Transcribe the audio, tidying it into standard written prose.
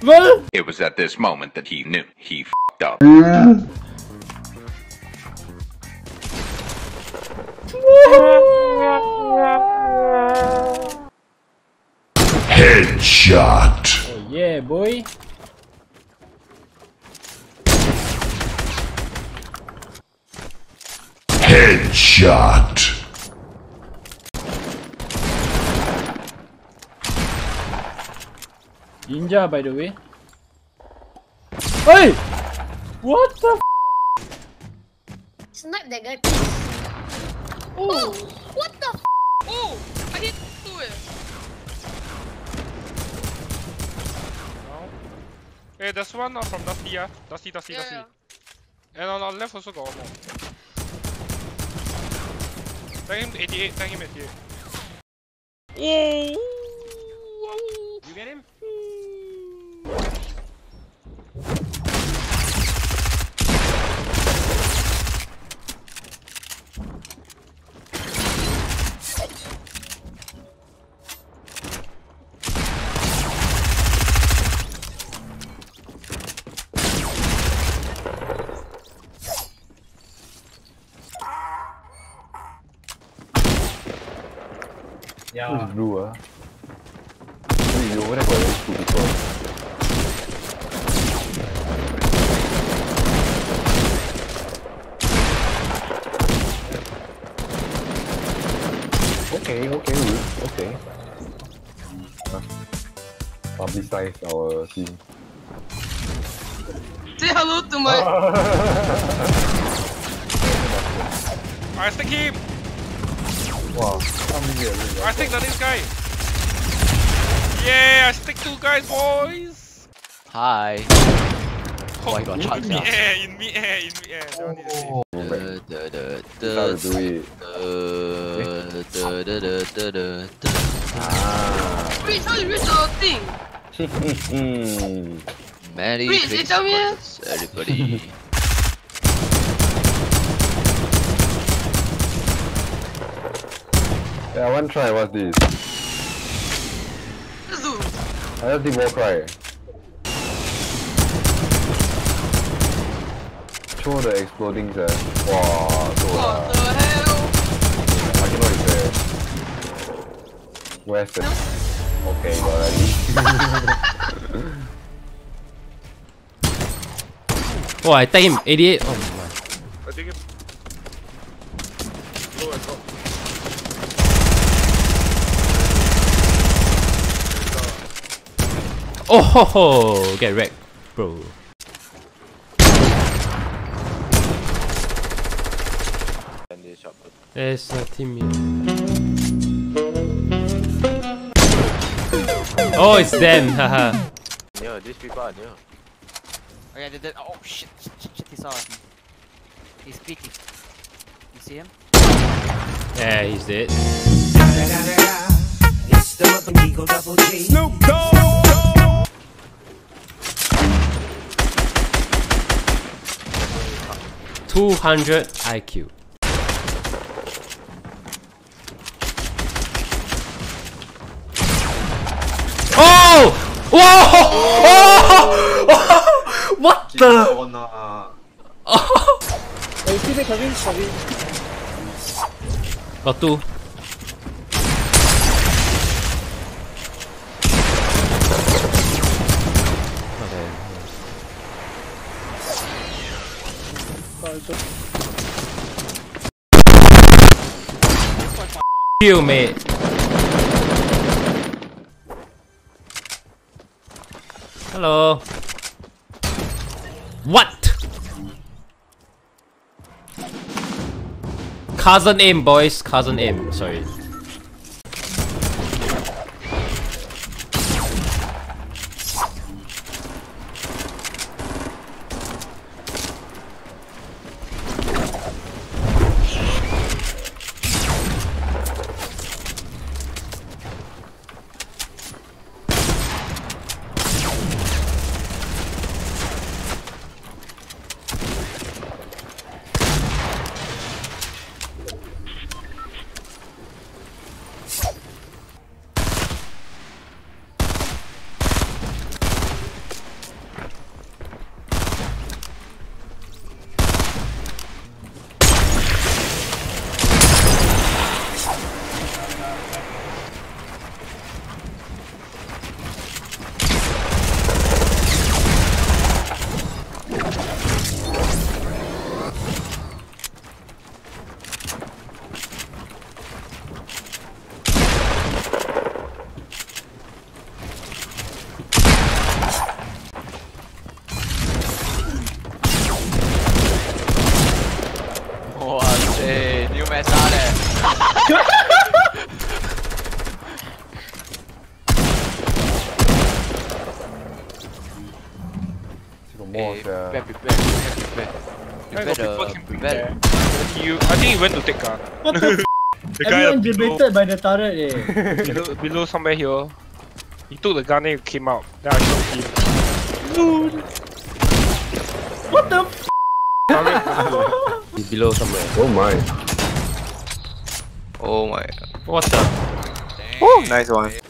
What? It was at this moment that he knew he f***ed up. Headshot. Oh yeah, boy. Headshot. Ninja, by the way. Hey! What the f? Snipe that guy, please. Oh! What the f? Oh! I hit two eh. Hey, there's one from Dusty, Dusty. Yeah. And on our left also got one more. Tag him 88, tag him 88. Oh! You get him? Yeah. Who's blue? You over there got those two people. Okay. Publicize our team. Say hello to my. I stick him! Wow, I stick the next guy! Yeah, I stick two guys, boys! Hi. Oh, I got charged now. In mid-air. Don't need to say. How to do it? Rich, how you reach the thing? Merry Rich, they tell me. Christmas, everybody. Yeah, I want to try. What's this? Let's do. I have the war cry. Show the exploding wow, so What the hell? I know it's there. Where's the... Okay, got it. Oh, I tag him 88. Oh my. I think it's... Low and top. Oh ho ho! Get wrecked, bro. There's a team here. Oh, it's them, haha. Yeah, these people are new. Oh yeah, they oh shit, he saw us. He's peeking. You see him? Yeah, he's dead. It's the mother Eagle Double G. Snoop Dogg. $200 IQ. Oh! Whoa! Oh! What the? Got two. You, mate. Hello. What? Cousin aim, boys. Cousin aim. Sorry. 杀嘞！ 这个墨的。 Prepare the prepare. I think he went to take gun. What the The guy Everyone below, debated by the turret eh. below somewhere here. He took the gun and he came out. Then I shot him. What the f? He's below somewhere. Oh my. Oh my. What the? Oh, nice one.